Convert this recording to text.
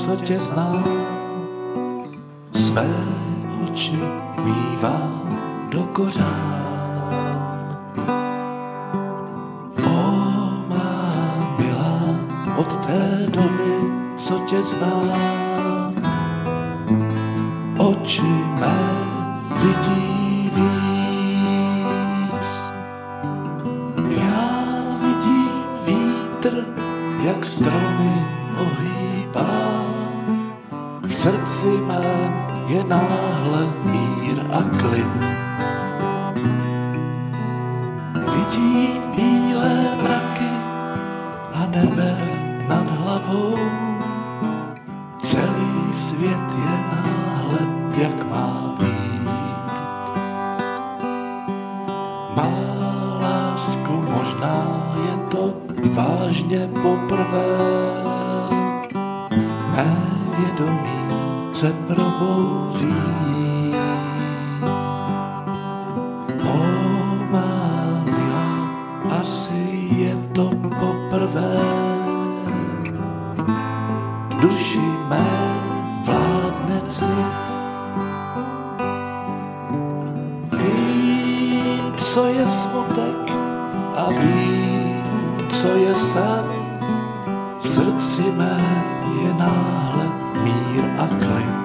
co tě znám, své oči mívám do kořán. O má milá, od té doby, co tě znám, oči mé vidí víc. Já vidím vítr, jak stromy ohýbá, v srdci mém je náhle mír a klid. Vidím bílé mraky a nebe nad hlavou, celý svět je náhle, jak má být. Má lásku, možná je to vážně poprvé, mé vědomí se probouzí. O má milá, asi je to poprvé, duši mé vládne cit. Vím, co je smutek a vím, co je sen, v srdci mé je náhle mír a klid.